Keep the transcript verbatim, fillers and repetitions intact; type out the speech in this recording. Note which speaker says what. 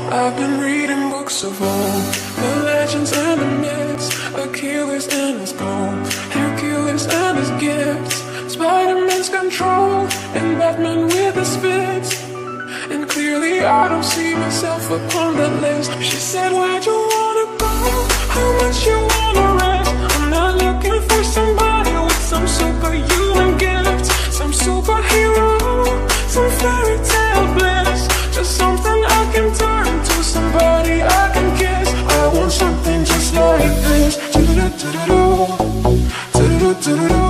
Speaker 1: I've been reading books of old, the legends and the myths, Achilles and his gold, Hercules and his gifts, Spider-Man's control, and Batman with his fits. And clearly I don't see myself upon that list. She said, where'd you wanna go? How much you wanna rest? I'm not looking for somebody with some superhuman gifts, some superhero, some fairy tale bliss, just something I can turn to, somebody I can kiss. I want something just like this. Do-do-do-do-do, do-do-do-do-do.